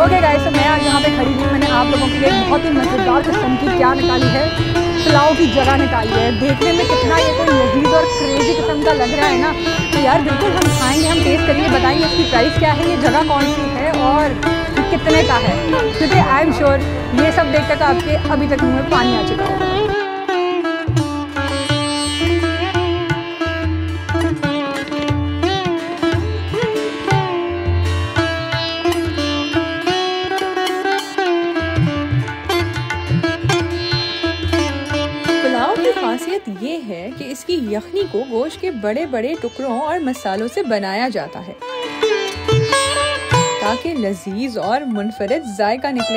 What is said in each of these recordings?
Okay guys, तो मैं आज यहाँ पे खड़ी हुई, मैंने आप लोगों के लिए बहुत ही मज़ेदार किस्म की क्या निकाली है, पुलाव की जगह निकाली है। देखने में कितना ये कोई लजीज और क्रेजी किस्म का लग रहा है ना, तो यार बिल्कुल हम खाएंगे, हम टेस्ट करेंगे, बताएंगे इसकी प्राइस क्या है, ये जगह कौन सी है और कितने का है, क्योंकि आई एम श्योर ये सब देख कर तो आपके अभी तक मुँह में पानी आ चुका है। खासियत ये है कि इसकी यखनी को गोश्त के बड़े बड़े टुकड़ों और मसालों से बनाया जाता है ताकि लजीज और मुनफरिद जायका निकले।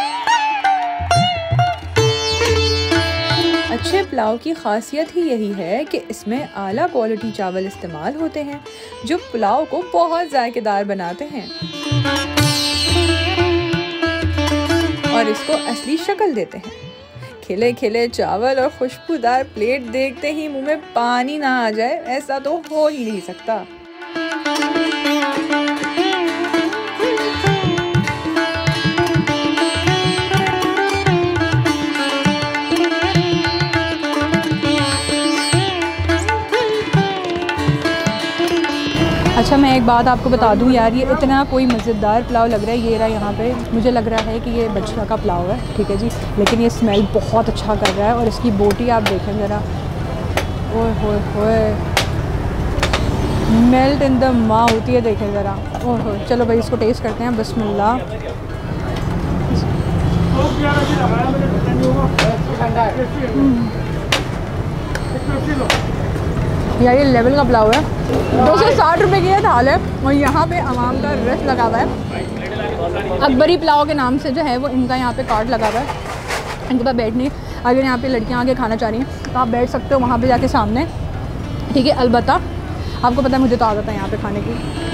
अच्छे पुलाव की खासियत ही यही है कि इसमें आला क्वालिटी चावल इस्तेमाल होते हैं जो पुलाव को बहुत जायकेदार बनाते हैं और इसको असली शक्ल देते हैं। खिले खिले चावल और खुशबूदार प्लेट देखते ही मुंह में पानी ना आ जाए, ऐसा तो हो ही नहीं सकता। अच्छा, मैं एक बात आपको बता दूं यार, ये इतना कोई मज़ेदार पुलाव लग रहा है, ये रहा यहाँ पे, मुझे लग रहा है कि ये बछड़ा का पुलाव है, ठीक है जी, लेकिन ये स्मेल बहुत अच्छा कर रहा है और इसकी बोटी आप देखें ज़रा, ओए होए होए, मेल्ट इन द माउथ, ये देखें ज़रा, ओए होए। चलो भाई इसको टेस्ट करते हैं, बिस्मिल्लाह। यार ये लेवल का पुलाव है, 260 रुपये की ये थाल है और यहाँ पे अवाम का रश लगा हुआ है। अकबरी पुलाव के नाम से जो है वो इनका यहाँ पे कार्ड लगा हुआ है, इनके पास बैठने, अगर यहाँ पे लड़कियाँ आके खाना चाह रही हैं तो आप बैठ सकते हो वहाँ पे जाके सामने, ठीक है। अलबत्ता आपको पता है मुझे तो आदत है यहाँ पे खाने की।